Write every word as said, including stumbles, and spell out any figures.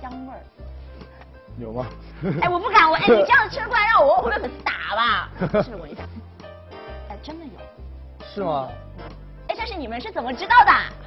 香味儿。 有吗？ 哎，我不敢，我哎，你这样吃过来让我，我会被粉丝打吧？试闻一下。哎，真的有。 是吗？ 哎，这是你们是怎么知道的？